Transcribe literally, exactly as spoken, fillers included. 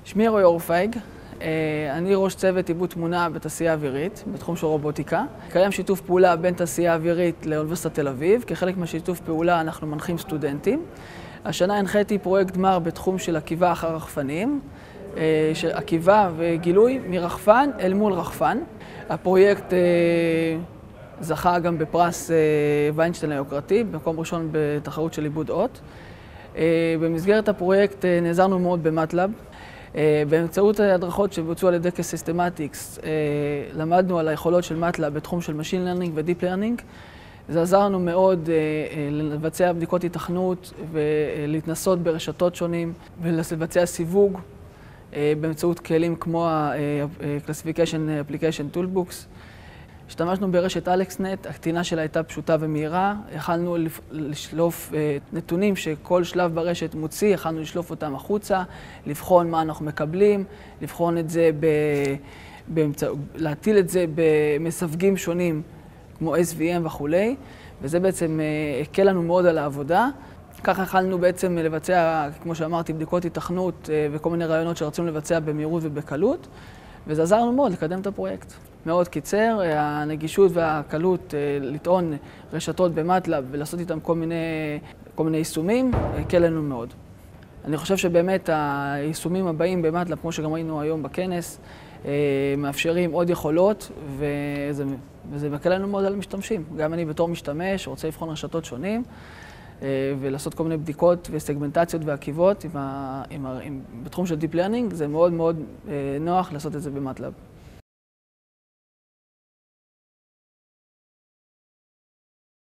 שמי רועי אורפייג, אני ראש צוות עיבוד תמונה בתעשייה אווירית, בתחום של רובוטיקה. קיים שיתוף פעולה בין תעשייה אווירית לאוניברסיטת תל אביב. כחלק מהשיתוף פעולה אנחנו מנחים סטודנטים. השנה הנחיתי פרויקט גמר בתחום של עקיבה אחר רחפנים, עקיבה וגילוי מרחפן אל מול רחפן. הפרויקט זכה גם בפרס ויינשטיין היוקרתי, במקום ראשון בתחרות של עיבוד אות. במסגרת הפרויקט נעזרנו מאוד במטלב. באמצעות ההדרכות שבוצעו על ידי כסיסטמטיקס, למדנו על היכולות של מטלב בתחום של Machine Learning ו-Deep Learning. זה עזר לנו מאוד לבצע בדיקות היתכנות ולהתנסות ברשתות שונים ולבצע סיווג באמצעות כלים כמו ה-Classification Application Toolbox. השתמשנו ברשת אלכסנט, הקטינה שלה הייתה פשוטה ומהירה. יכלנו לשלוף נתונים שכל שלב ברשת מוציא, יכלנו לשלוף אותם החוצה, לבחון מה אנחנו מקבלים, לבחון את זה, באמצע, להטיל את זה במסווגים שונים כמו אס וי אם וכולי, וזה בעצם הקל לנו מאוד על העבודה. ככה יכלנו בעצם לבצע, כמו שאמרתי, בדיקות היתכנות וכל מיני רעיונות שרצינו לבצע במהירות ובקלות, וזה עזר לנו מאוד לקדם את הפרויקט. מאוד קיצר, הנגישות והקלות לטעון רשתות במטלב ולעשות איתם כל מיני, כל מיני יישומים, הקל לנו מאוד. אני חושב שבאמת היישומים הבאים במטלב, כמו שגם ראינו היום בכנס, מאפשרים עוד יכולות, וזה, וזה מקל לנו מאוד על המשתמשים. גם אני בתור משתמש רוצה לבחון רשתות שונים, ולעשות כל מיני בדיקות וסגמנטציות ועקיבות עם ה, עם ה, עם, בתחום של Deep Learning, זה מאוד מאוד נוח לעשות את זה במטלב.